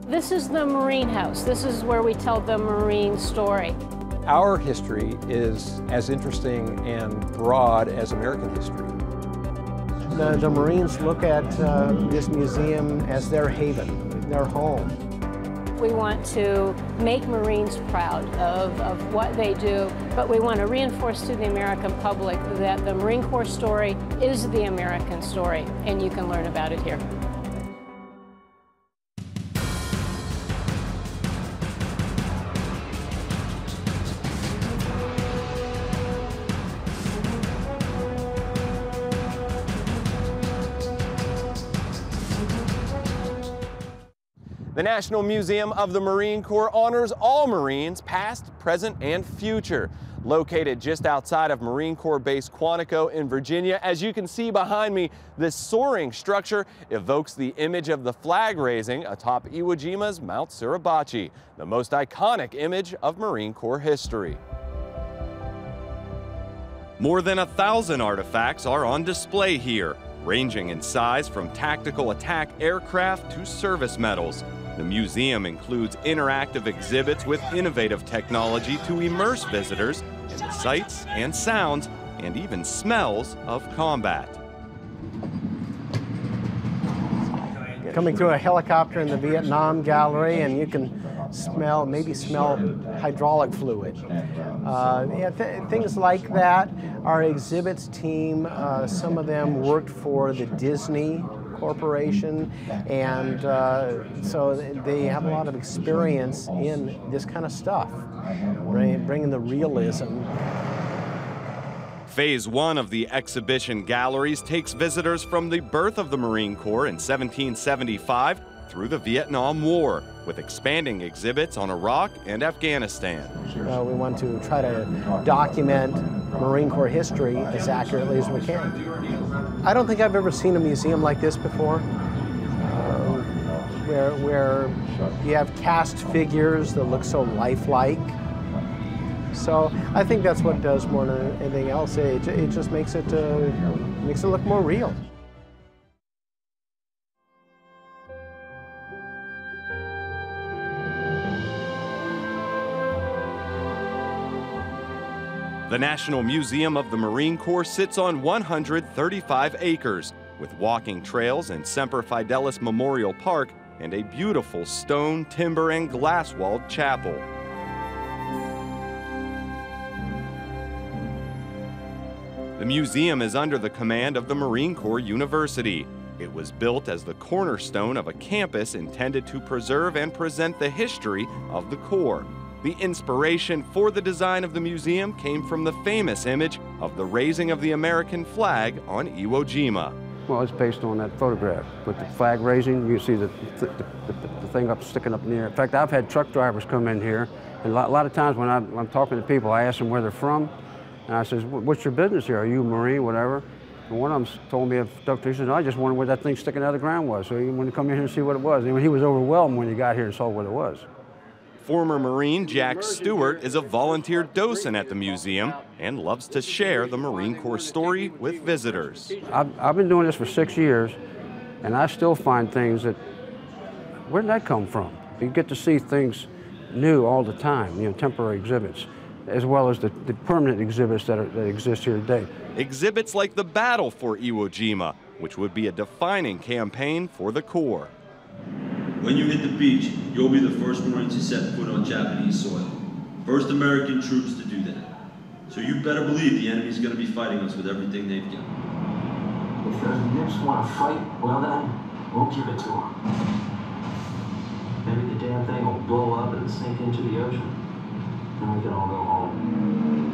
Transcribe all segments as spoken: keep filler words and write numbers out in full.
This is the Marine House. This is where we tell the Marine story. Our history is as interesting and broad as American history. The, the Marines look at uh, this museum as their haven, their home. We want to make Marines proud of, of what they do, but we want to reinforce to the American public that the Marine Corps story is the American story, and you can learn about it here. The National Museum of the Marine Corps honors all Marines, past, present, and future. Located just outside of Marine Corps Base Quantico in Virginia, as you can see behind me, this soaring structure evokes the image of the flag raising atop Iwo Jima's Mount Suribachi, the most iconic image of Marine Corps history. More than a thousand artifacts are on display here, ranging in size from tactical attack aircraft to service medals. The museum includes interactive exhibits with innovative technology to immerse visitors in the sights and sounds and even smells of combat. Coming through a helicopter in the Vietnam Gallery, and you can smell, maybe smell hydraulic fluid. Uh, yeah, th things like that. Our exhibits team, uh, some of them worked for the Disney Corporation, and uh, so they have a lot of experience in this kind of stuff, bringing, bringing the realism. Phase one of the exhibition galleries takes visitors from the birth of the Marine Corps in seventeen seventy-five through the Vietnam War, with expanding exhibits on Iraq and Afghanistan. Uh, we want to try to document Marine Corps history as accurately as we can. I don't think I've ever seen a museum like this before, uh, where, where you have cast figures that look so lifelike. So I think that's what it does more than anything else. It, it just makes it, uh, makes it look more real. The National Museum of the Marine Corps sits on one hundred thirty-five acres, with walking trails and Semper Fidelis Memorial Park and a beautiful stone, timber, and glass-walled chapel. The museum is under the command of the Marine Corps University. It was built as the cornerstone of a campus intended to preserve and present the history of the Corps. The inspiration for the design of the museum came from the famous image of the raising of the American flag on Iwo Jima. Well, it's based on that photograph with the flag raising. You see the, the, the, the thing up sticking up in the air. In fact, I've had truck drivers come in here, and a lot, a lot of times when I'm, I'm talking to people, I ask them where they're from, and I says, "What's your business here? Are you a Marine, whatever?" And one of them told me, he says, "I just wondered where that thing sticking out of the ground was." So he wanted to come in here and see what it was. And he was overwhelmed when he got here and saw what it was. Former Marine Jack Stewart is a volunteer docent at the museum and loves to share the Marine Corps story with visitors. I've, I've been doing this for six years, and I still find things that, where did that come from? You get to see things new all the time, you know, temporary exhibits, as well as the, the permanent exhibits that, are, that exist here today. Exhibits like the Battle for Iwo Jima, which would be a defining campaign for the Corps. When you hit the beach, you'll be the first Marines to set foot on Japanese soil. First American troops to do that. So you better believe the enemy's going to be fighting us with everything they've got. If those nips want to fight, well then, we'll give it to them. Maybe the damn thing will blow up and sink into the ocean. Then we can all go home.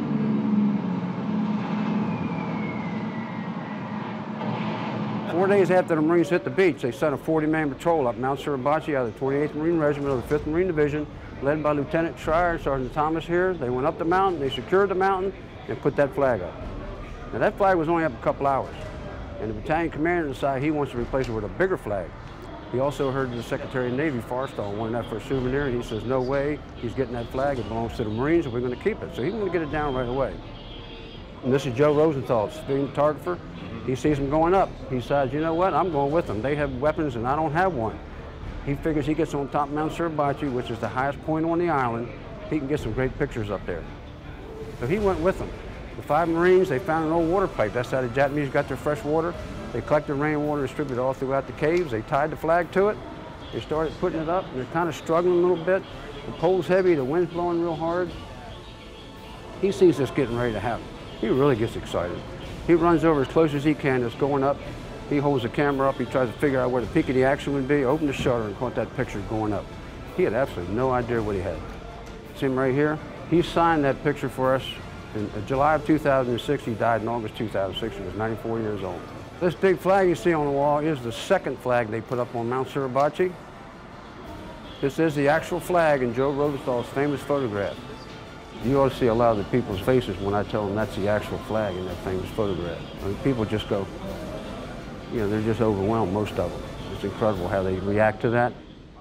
Four days after the Marines hit the beach, they sent a forty man patrol up Mount Suribachi out of the twenty-eighth Marine Regiment of the fifth Marine Division, led by Lieutenant Schreier and Sergeant Thomas here. They went up the mountain, they secured the mountain, and put that flag up. Now that flag was only up a couple hours, and the battalion commander decided he wants to replace it with a bigger flag. He also heard the Secretary of the Navy, Forstall, wanted that for a souvenir, and he says, no way, he's getting that flag, it belongs to the Marines, and we're going to keep it. So he's going to get it down right away. And this is Joe Rosenthal, civilian photographer. He sees them going up. He decides, you know what, I'm going with them. They have weapons and I don't have one. He figures he gets on top of Mount Suribachi, which is the highest point on the island, he can get some great pictures up there. So he went with them. The five Marines, they found an old water pipe. That's how the Japanese got their fresh water. They collected rainwater, distributed all throughout the caves. They tied the flag to it. They started putting it up, and they're kind of struggling a little bit. The pole's heavy, the wind's blowing real hard. He sees this getting ready to happen. He really gets excited. He runs over as close as he can. It's going up. He holds the camera up. He tries to figure out where the peak of the action would be, open the shutter, and caught that picture going up. He had absolutely no idea what he had. See him right here? He signed that picture for us in July of two thousand six. He died in August two thousand six. He was ninety-four years old. This big flag you see on the wall is the second flag they put up on Mount Suribachi. This is the actual flag in Joe Robestall's famous photograph. You ought to see a lot of the people's faces when I tell them that's the actual flag in that famous photograph. I mean, people just go, you know, they're just overwhelmed, most of them. It's incredible how they react to that.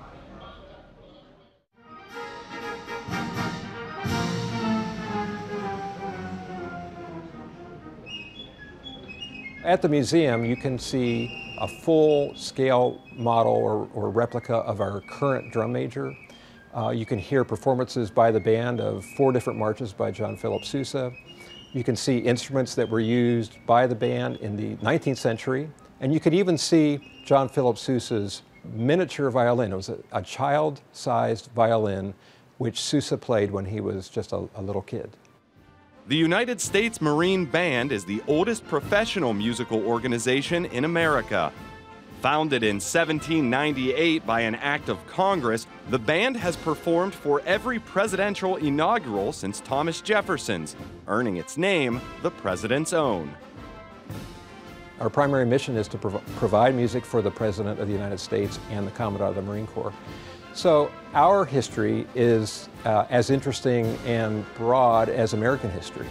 At the museum, you can see a full-scale model or, or replica of our current drum major. Uh, you can hear performances by the band of four different marches by John Philip Sousa. You can see instruments that were used by the band in the nineteenth century. And you could even see John Philip Sousa's miniature violin. It was a, a child-sized violin which Sousa played when he was just a, a little kid. The United States Marine Band is the oldest professional musical organization in America. Founded in seventeen ninety-eight by an act of Congress, the band has performed for every presidential inaugural since Thomas Jefferson's, earning its name the President's Own. Our primary mission is to prov provide music for the President of the United States and the Commandant of the Marine Corps. So our history is uh, as interesting and broad as American history.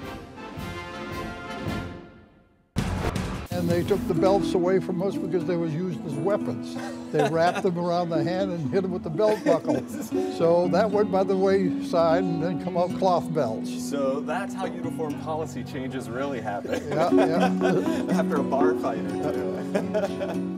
And they took the belts away from us because they was used as weapons. They wrapped them around the hand and hit them with the belt buckle. So that went by the wayside and then come out cloth belts. So that's how uniform policy changes really happen. Yeah, yeah. After a bar fight or two.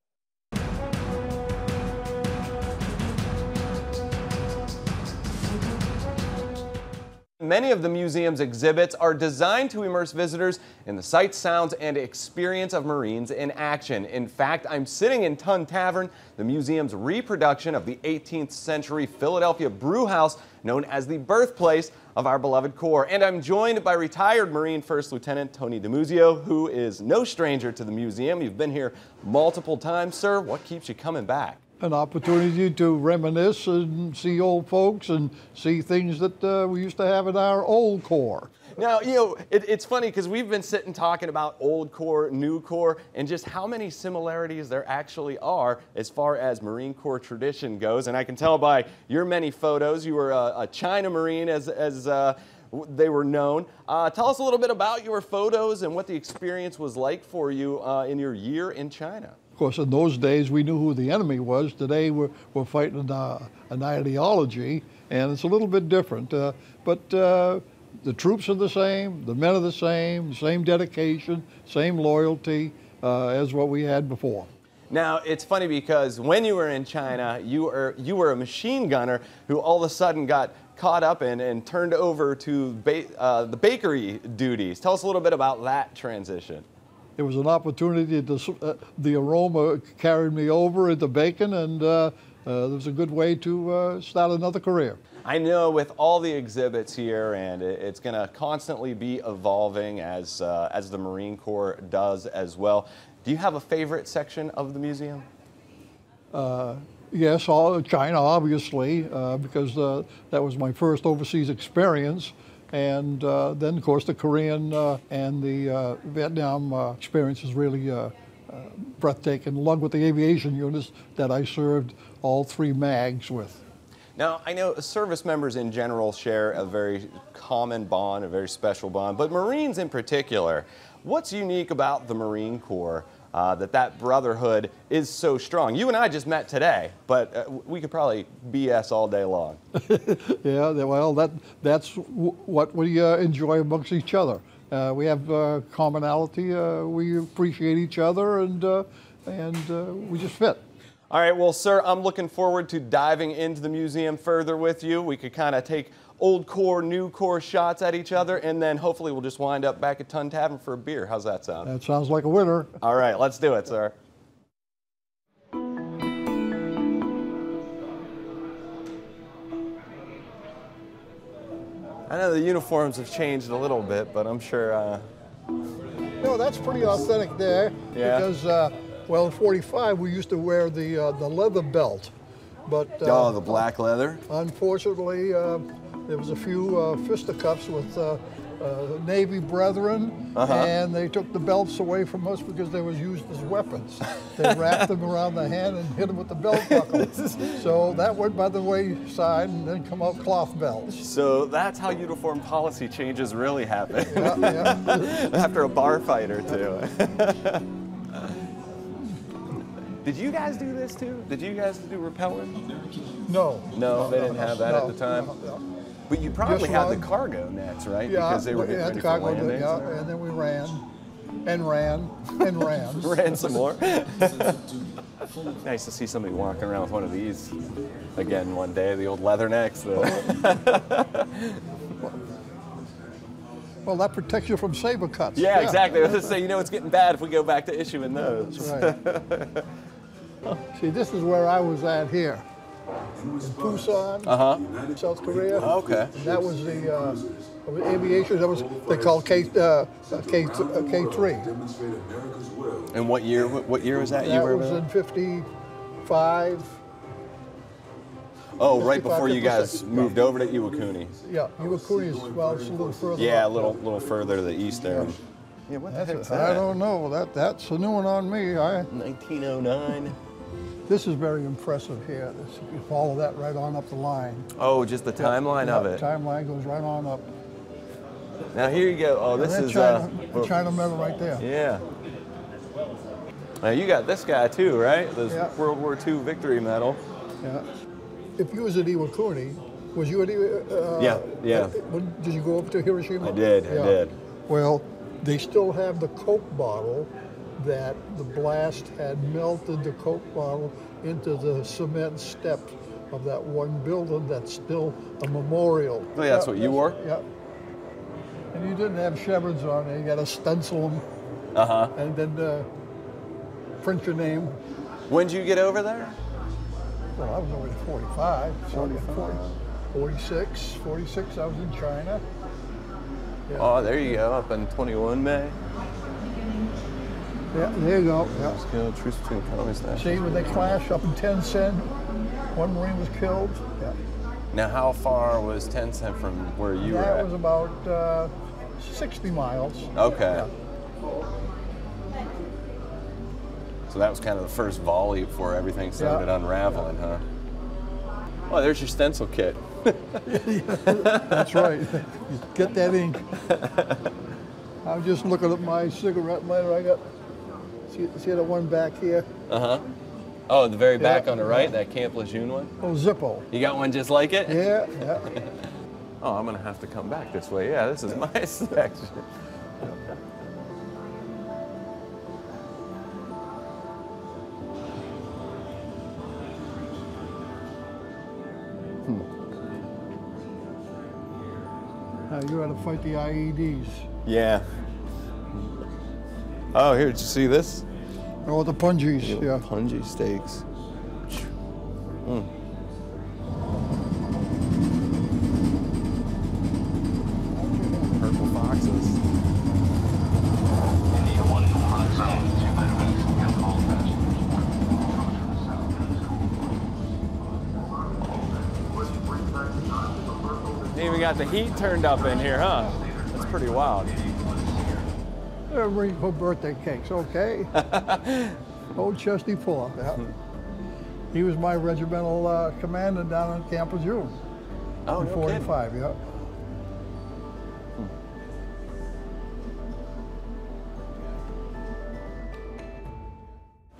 Many of the museum's exhibits are designed to immerse visitors in the sights, sounds, and experience of Marines in action. In fact, I'm sitting in Tun Tavern, the museum's reproduction of the eighteenth century Philadelphia brew house known as the birthplace of our beloved Corps. And I'm joined by retired Marine First Lieutenant Tony DiMuzio, who is no stranger to the museum. You've been here multiple times, sir. What keeps you coming back? An opportunity to reminisce and see old folks and see things that uh, we used to have in our old Corps. Now, you know, it, it's funny because we've been sitting talking about old Corps, new Corps, and just how many similarities there actually are as far as Marine Corps tradition goes. And I can tell by your many photos, you were a, a China Marine as, as uh, they were known. Uh, tell us a little bit about your photos and what the experience was like for you uh, in your year in China. Of course, in those days, we knew who the enemy was. Today, we're, we're fighting an, uh, an ideology, and it's a little bit different. Uh, but uh, the troops are the same, the men are the same, same dedication, same loyalty uh, as what we had before. Now, it's funny because when you were in China, you were, you were a machine gunner who all of a sudden got caught up in and turned over to ba uh, the bakery duties. Tell us a little bit about that transition. It was an opportunity to, uh, the aroma carried me over into bacon, and uh, uh, it was a good way to uh, start another career. I know with all the exhibits here, and it's going to constantly be evolving as, uh, as the Marine Corps does as well. Do you have a favorite section of the museum? Uh, yes, all China, obviously, uh, because uh, that was my first overseas experience. And uh, then, of course, the Korean uh, and the uh, Vietnam uh, experience is really uh, uh, breathtaking, along with the aviation units that I served all three mags with. Now, I know service members in general share a very common bond, a very special bond, but Marines in particular, what's unique about the Marine Corps uh, that that brotherhood is so strong? You and I just met today, but uh, we could probably B S all day long. Yeah, well, that, that's w what we uh, enjoy amongst each other. Uh, we have uh, commonality, uh, we appreciate each other, and, uh, and uh, we just fit. All right, well, sir, I'm looking forward to diving into the museum further with you. We could kind of take old Corps, new Corps shots at each other, and then hopefully we'll just wind up back at Ton Tavern for a beer. How's that sound? That sounds like a winner. All right, let's do it, sir. I know the uniforms have changed a little bit, but I'm sure... Uh... No, that's pretty authentic there. Yeah. Because, uh, well, in forty-five, we used to wear the, uh, the leather belt. But, uh, oh, the black leather? Unfortunately, uh, there was a few uh, fisticuffs with uh, uh, Navy brethren, uh-huh. and they took the belts away from us because they was used as weapons. They wrapped them around the hand and hit them with the belt buckle. So that went by the wayside, and then come out cloth belts. So that's how uniform policy changes really happen. Yeah, yeah. After a bar fight or two. Did you guys do this too? Did you guys do rappelling? No. No, they didn't have that no, at the time? No, no. But you probably Just had one. the cargo nets, right? Yeah, Because they were we getting had ready the for cargo, landings. yeah, and then we ran, and ran, and ran. Ran some more. Nice to see somebody walking around with one of these again one day, the old leathernecks. The Well, that protects you from saber cuts. yeah, yeah, exactly. I was just saying, you know, it's getting bad if we go back to issuing those. That's right. See, this is where I was at here. In Busan, Uh-huh. South Korea. Okay. That was the uh, aviation. That was they called K uh, K uh, K three. And what year? What, what year was that? That you were was about? in fifty-five. Oh, right fifty-five, before you guys fifty-six. moved over to Iwakuni. Yeah, Iwakuni is well, it's a little further. Yeah, a up. little, little further to the east there. Yeah. Yeah, what the That's heck's a, I that? don't know. That that's a new one on me. I. nineteen oh nine. This is very impressive here. This, you follow that right on up the line. Oh, just the timeline Yeah, of it. Timeline goes right on up. Now here you go. Oh, this And is China, uh, China medal right there. yeah. Now you got this guy too, right? This Yeah. World War Two victory medal. Yeah. If you was at Iwakuni, was you at Iwakuni? Uh, Yeah, yeah. uh, when- Did you go up to Hiroshima? I did, I Yeah. did. Well, they still have the Coke bottle that the blast had melted the Coke bottle into the cement steps of that one building that's still a memorial. Oh, yeah, that's what you wore? Yeah. And you didn't have chevrons on it. You got to stencil them Uh-huh. and then uh, print your name. When'd you get over there? Well, I was over at forty-five, so forty, forty-six, forty-six, I was in China. Yeah. Oh, there you go, up in twenty-one May. Yeah, there you go. Yeah. Let's go, truce between communist nations. See, when they clashed up in Tencent, one Marine was killed. Yeah. Now, how far was Tencent from where you were That at? was about uh, sixty miles. Okay. Yeah. So that was kind of the first volley before everything started Yeah. unraveling, huh? Oh, there's your stencil kit. That's right. Get that ink. I'm just looking at my cigarette lighter. I got, see, see that one back here? Uh-huh. Oh, the very back Yeah. on the right, that Camp Lejeune one? Oh, Zippo. You got one just like it? Yeah, yeah. Oh, I'm gonna have to come back this way. Yeah, this is my section. Uh, you had to fight the I E Ds. Yeah. Oh, here, did you see this? Oh, the punjies, yeah. Punji steaks. Mm. Purple foxes. They even got the heat turned up in here, huh? That's pretty wild. Uh, Marine Corps birthday cakes, okay. Old Chesty Puller, yeah. He was my regimental uh, commander down in Camp Lejeune. Oh, in no forty-five, kidding. yeah.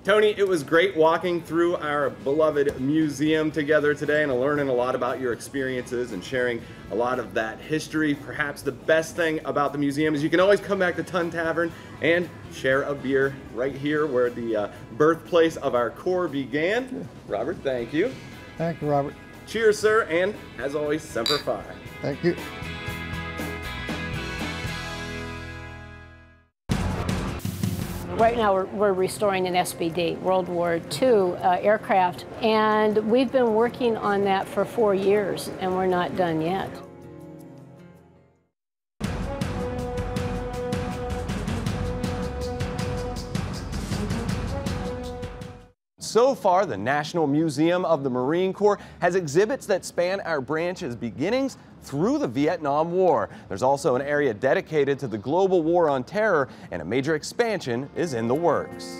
Tony, it was great walking through our beloved museum together today and learning a lot about your experiences and sharing a lot of that history. Perhaps the best thing about the museum is you can always come back to Ton Tavern and share a beer right here where the uh, birthplace of our Corps began. Robert, thank you. Thank you, Robert. Cheers, sir, and as always, Semper Fi. Thank you. Right now we're, we're restoring an S B D, World War Two uh, aircraft, and we've been working on that for four years, and we're not done yet. So far, the National Museum of the Marine Corps has exhibits that span our branch's beginnings through the Vietnam War. There's also an area dedicated to the global war on terror, and a major expansion is in the works.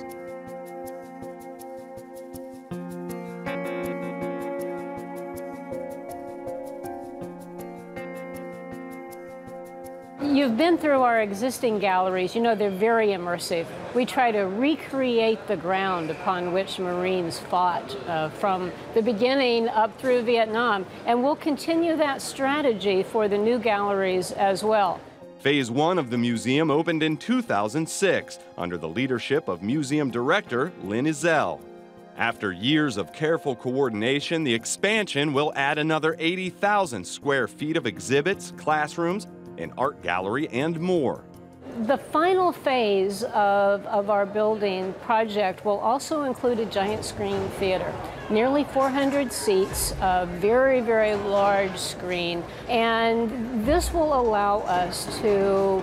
You've been through our existing galleries. You know, they're very immersive. We try to recreate the ground upon which Marines fought uh, from the beginning up through Vietnam, and we'll continue that strategy for the new galleries as well. Phase one of the museum opened in two thousand six under the leadership of museum director Lynn Izell. After years of careful coordination, the expansion will add another eighty thousand square feet of exhibits, classrooms, an art gallery, and more. The final phase of, of our building project will also include a giant screen theater. Nearly four hundred seats, a very, very large screen, and this will allow us to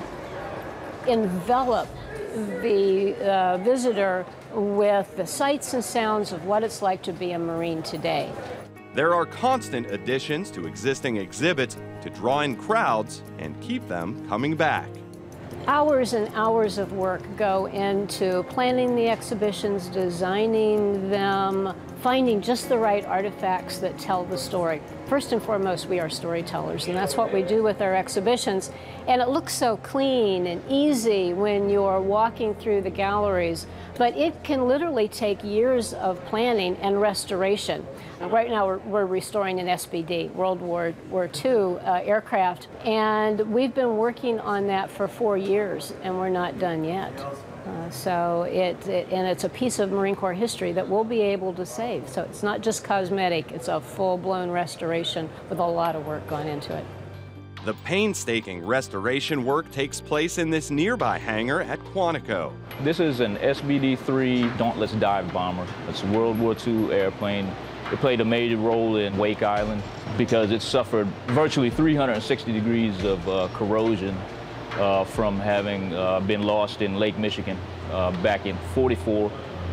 envelop the uh, visitor with the sights and sounds of what it's like to be a Marine today. There are constant additions to existing exhibits to draw in crowds and keep them coming back. Hours and hours of work go into planning the exhibitions, designing them, finding just the right artifacts that tell the story. First and foremost, we are storytellers, and that's what we do with our exhibitions. And it looks so clean and easy when you're walking through the galleries, but it can literally take years of planning and restoration. Right now we're, we're restoring an S B D, World War Two uh, aircraft, and we've been working on that for four years, and we're not done yet. Uh, so it, it, and it's a piece of Marine Corps history that we'll be able to save. So it's not just cosmetic, it's a full-blown restoration with a lot of work gone into it. The painstaking restoration work takes place in this nearby hangar at Quantico. This is an S B D three Dauntless dive bomber. It's a World War Two airplane. It played a major role in Wake Island because it suffered virtually three hundred sixty degrees of uh, corrosion uh, from having uh, been lost in Lake Michigan uh, back in forty-four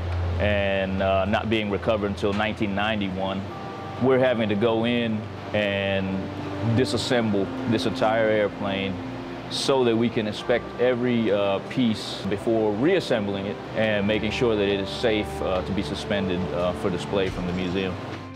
and uh, not being recovered until nineteen ninety-one. We're having to go in and disassemble this entire airplane so that we can inspect every uh, piece before reassembling it and making sure that it is safe uh, to be suspended uh, for display from the museum.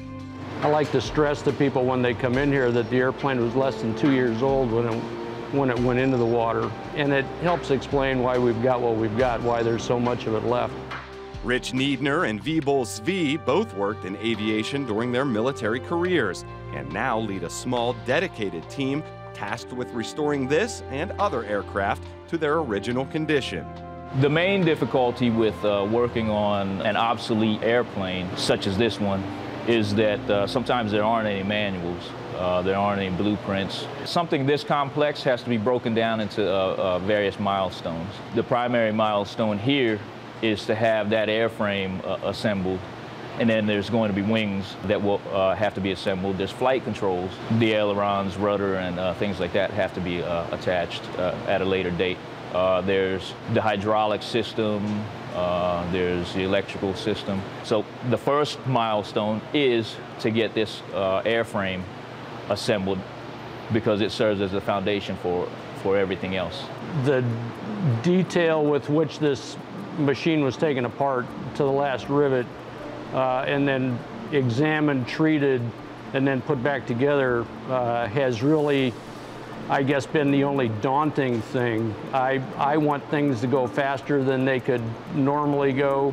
I like to stress to people when they come in here that the airplane was less than two years old when it, when it went into the water, and it helps explain why we've got what we've got, why there's so much of it left. Rich Niedner and Vibol Svi both worked in aviation during their military careers and now lead a small, dedicated team tasked with restoring this and other aircraft to their original condition. The main difficulty with uh, working on an obsolete airplane, such as this one, is that uh, sometimes there aren't any manuals, uh, there aren't any blueprints. Something this complex has to be broken down into uh, uh, various milestones. The primary milestone here is to have that airframe uh, assembled, and then there's going to be wings that will uh, have to be assembled. There's flight controls, the ailerons, rudder, and uh, things like that have to be uh, attached uh, at a later date. Uh, there's the hydraulic system, uh, there's the electrical system. So the first milestone is to get this uh, airframe assembled because it serves as the foundation for, for everything else. The detail with which this machine was taken apart to the last rivet uh, and then examined, treated, and then put back together uh, has really, I guess, been the only daunting thing. I, I want things to go faster than they could normally go,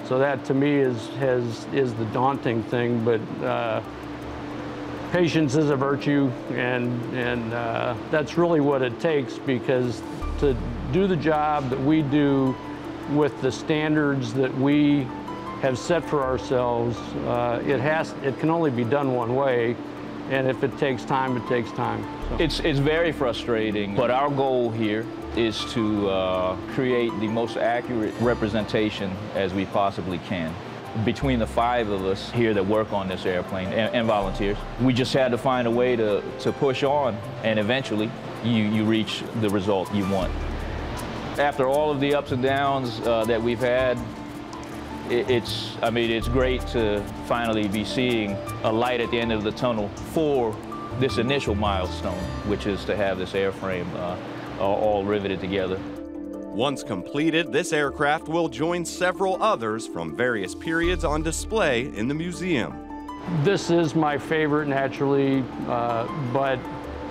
So that to me is, has, is the daunting thing, but uh, patience is a virtue, and, and uh, that's really what it takes, because to do the job that we do with the standards that we have set for ourselves, uh, it has, it can only be done one way, and if it takes time, it takes time. So. It's, it's very frustrating, but our goal here is to uh, create the most accurate representation as we possibly can. Between the five of us here that work on this airplane, and, and volunteers, we just had to find a way to, to push on, and eventually you, you reach the result you want. After all of the ups and downs uh, that we've had, it, it's, I mean, it's great to finally be seeing a light at the end of the tunnel for this initial milestone, which is to have this airframe uh, all riveted together. Once completed, this aircraft will join several others from various periods on display in the museum. This is my favorite, naturally, uh, but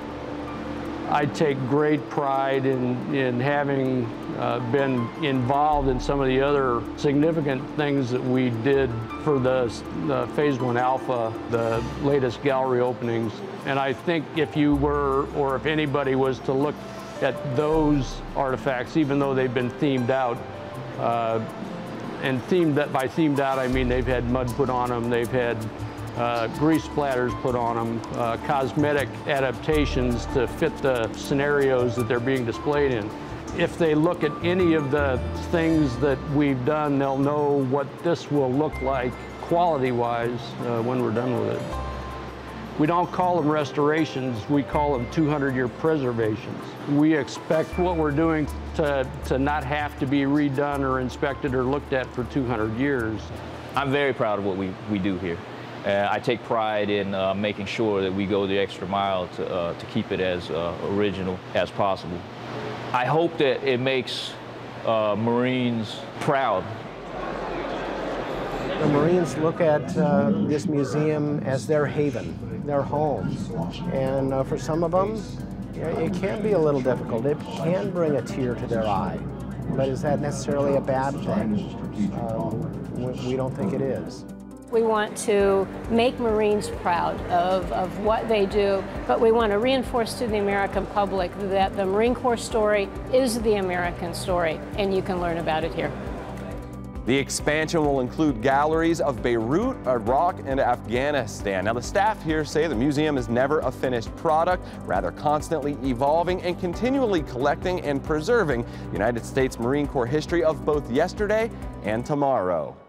I take great pride in, in having uh, been involved in some of the other significant things that we did for the, the Phase One Alpha, the latest gallery openings. And I think if you were, or if anybody was to look at those artifacts, even though they've been themed out, uh, and themed that by themed out, I mean they've had mud put on them, they've had uh, grease splatters put on them, uh, cosmetic adaptations to fit the scenarios that they're being displayed in. If they look at any of the things that we've done, they'll know what this will look like quality-wise uh, when we're done with it. We don't call them restorations, we call them two hundred year preservations. We expect what we're doing to, to not have to be redone or inspected or looked at for two hundred years. I'm very proud of what we, we do here. Uh, I take pride in uh, making sure that we go the extra mile to, uh, to keep it as uh, original as possible. I hope that it makes uh, Marines proud. The Marines look at uh, this museum as their haven, their home. And uh, for some of them, you know, it can be a little difficult. It can bring a tear to their eye. But is that necessarily a bad thing? Um, we don't think it is. We want to make Marines proud of, of what they do, but we want to reinforce to the American public that the Marine Corps story is the American story, and you can learn about it here. The expansion will include galleries of Beirut, Iraq, and Afghanistan. Now, the staff here say the museum is never a finished product, rather constantly evolving and continually collecting and preserving United States Marine Corps history of both yesterday and tomorrow.